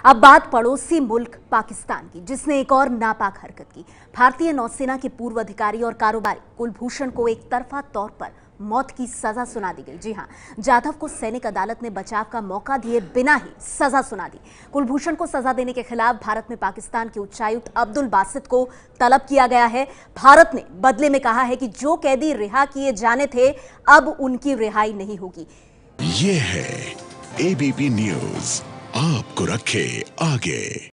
अब बात पड़ोसी मुल्क पाकिस्तान की, जिसने एक और नापाक हरकत की। भारतीय नौसेना के पूर्व अधिकारी और कारोबारी कुलभूषण को एक तरफा तौर पर मौत की सजा सुना दी गई। जी हां, जाधव को सैनिक अदालत ने बचाव का मौका दिए बिना ही सजा सुना दी। कुलभूषण को सजा देने के खिलाफ भारत में पाकिस्तान के उच्चायुक्त अब्दुल बासित को तलब किया गया है। भारत ने बदले में कहा है कि जो कैदी रिहा किए जाने थे, अब उनकी रिहाई नहीं होगी। ये है एबीपी न्यूज, आपको रखे आगे।